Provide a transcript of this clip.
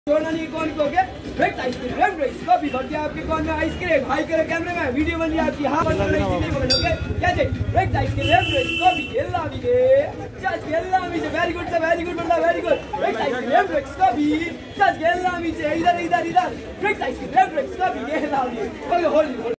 नहीं कौन को के ब्रेक आइसक्रीम ब्रेक कॉफी भर दिया आपके कौन में आइसक्रीम हाई करे कैमरे में वीडियो बन लिया आपकी हां बन रही थी बोलोगे क्या जे ब्रेक आइसक्रीम ब्रेक कॉफी खेलना भी के जस्ट खेलना भी वेरी गुड बंदा very good break ice cream break coffee just खेलना भी इधर ब्रेक आइसक्रीम ब्रेक कॉफी खेलना भी होली